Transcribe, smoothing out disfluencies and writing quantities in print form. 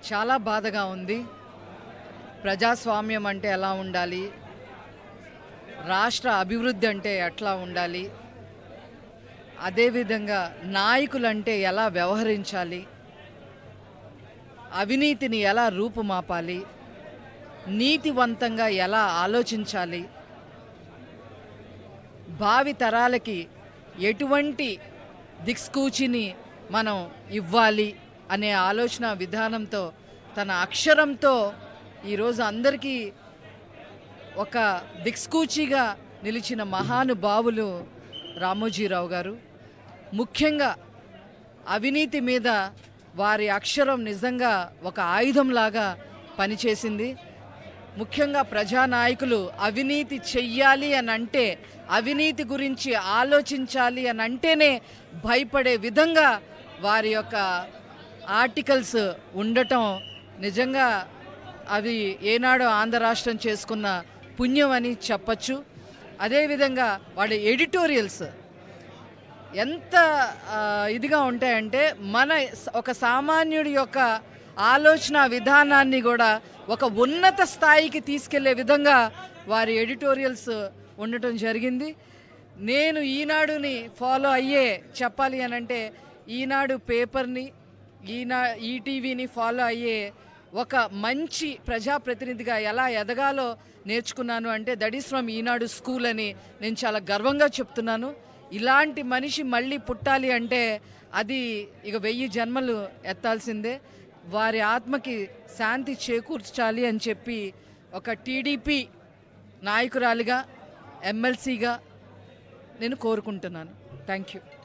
చాలా బాధగా ఉంది. ప్రజాస్వామ్యం అంటే ఎలా ఉండాలి, రాష్ట్ర అభివృద్ధి అంటే ఎట్లా ఉండాలి, అదేవిధంగా నాయకులంటే ఎలా వ్యవహరించాలి, అవినీతిని ఎలా రూపుమాపాలి, నీతివంతంగా ఎలా ఆలోచించాలి, భావి తరాలకి ఎటువంటి దిక్సూచిని మనం ఇవ్వాలి అనే ఆలోచన విధానంతో తన అక్షరంతో ఈరోజు అందరికీ ఒక దిక్సూచిగా నిలిచిన మహానుభావులు రామోజీరావు గారు. ముఖ్యంగా అవినీతి మీద వారి అక్షరం నిజంగా ఒక ఆయుధంలాగా పనిచేసింది. ముఖ్యంగా ప్రజానాయకులు అవినీతి చెయ్యాలి అని అంటే, అవినీతి గురించి ఆలోచించాలి అని అంటేనే భయపడే విధంగా వారి యొక్క ఆర్టికల్స్ ఉండటం నిజంగా అవి ఏనాడో ఆంధ్ర రాష్ట్రం చేసుకున్న పుణ్యం అని చెప్పచ్చు. అదేవిధంగా వాళ్ళ ఎడిటోరియల్స్ ఎంత ఇదిగా ఉంటాయంటే ఒక సామాన్యుడి యొక్క ఆలోచన విధానాన్ని కూడా ఒక ఉన్నత స్థాయికి తీసుకెళ్లే విధంగా వారి ఎడిటోరియల్స్ ఉండటం జరిగింది. నేను ఈనాడుని ఫాలో అయ్యే చెప్పాలి అని అంటే ఈనాడు పేపర్ని ఈటీవీని ఫాలో అయ్యే ఒక మంచి ప్రజాప్రతినిధిగా ఎలా ఎదగాలో నేర్చుకున్నాను అంటే that is from Eenadu school అని నేను చాలా గర్వంగా చెప్తున్నాను. ఇలాంటి మనిషి మళ్ళీ పుట్టాలి అంటే అది ఇక 1000 జన్మలు ఎత్తాల్సిందే. వారి ఆత్మకి శాంతి చేకూర్చాలి అని చెప్పి ఒక టీడీపీ నాయకురాలిగా ఎమ్మెల్సీగా నేను కోరుకుంటున్నాను. Thank you.